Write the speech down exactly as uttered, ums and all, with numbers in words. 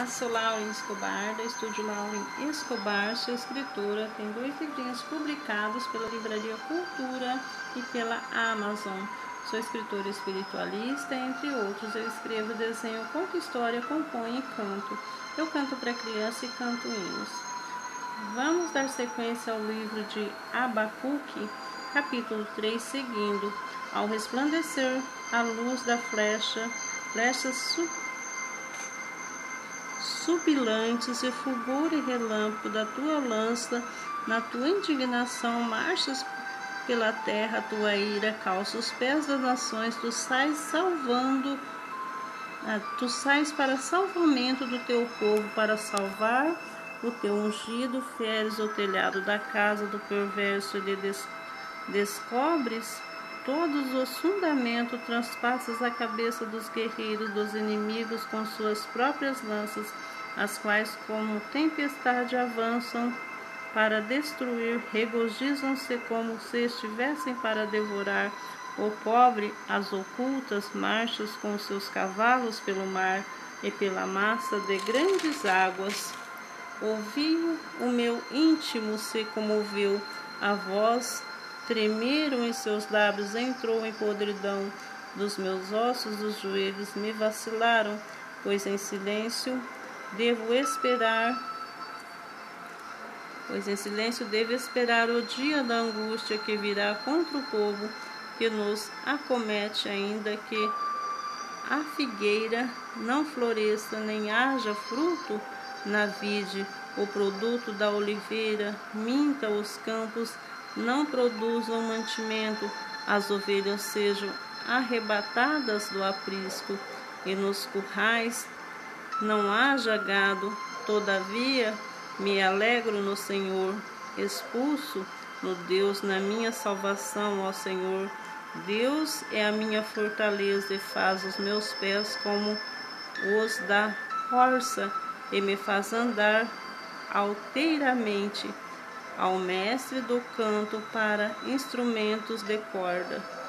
Olá, sou Lauren Escobar, da Estúdio Lauren Escobar, sou escritora, tenho dois livrinhos publicados pela Livraria Cultura e pela Amazon. Sou escritora espiritualista, entre outros. Eu escrevo, desenho, conto história, componho e canto. Eu canto para criança e canto hinos. Vamos dar sequência ao livro de Abacuque, capítulo três, seguindo. Ao resplandecer a luz da flecha, flechas su subilantes e fulgor e relâmpago da tua lança, na tua indignação marchas pela terra, a tua ira calça os pés das nações, tu sais salvando, tu sais para salvamento do teu povo, para salvar o teu ungido, feres o telhado da casa do perverso, e des descobres todos os fundamentos, transpassas a cabeça dos guerreiros, dos inimigos com suas próprias lanças, as quais como tempestade avançam para destruir, regozijam-se como se estivessem para devorar o pobre, as ocultas marchas com seus cavalos pelo mar e pela massa de grandes águas. Ouviu o meu íntimo, se comoveu, a voz tremeram em seus lábios, entrou em podridão dos meus ossos, os joelhos me vacilaram, pois em silêncio devo esperar, pois em silêncio devo esperar o dia da angústia que virá contra o povo que nos acomete, ainda que a figueira não floresça, nem haja fruto na vide, o produto da oliveira minta, os campos não produzam mantimento, as ovelhas sejam arrebatadas do aprisco, e nos currais não haja gado. Todavia me alegro no Senhor, expulso no Deus na minha salvação. Ó Senhor, Deus é a minha fortaleza, e faz os meus pés como os da corça, e me faz andar alteiramente. Ao mestre do canto para instrumentos de corda.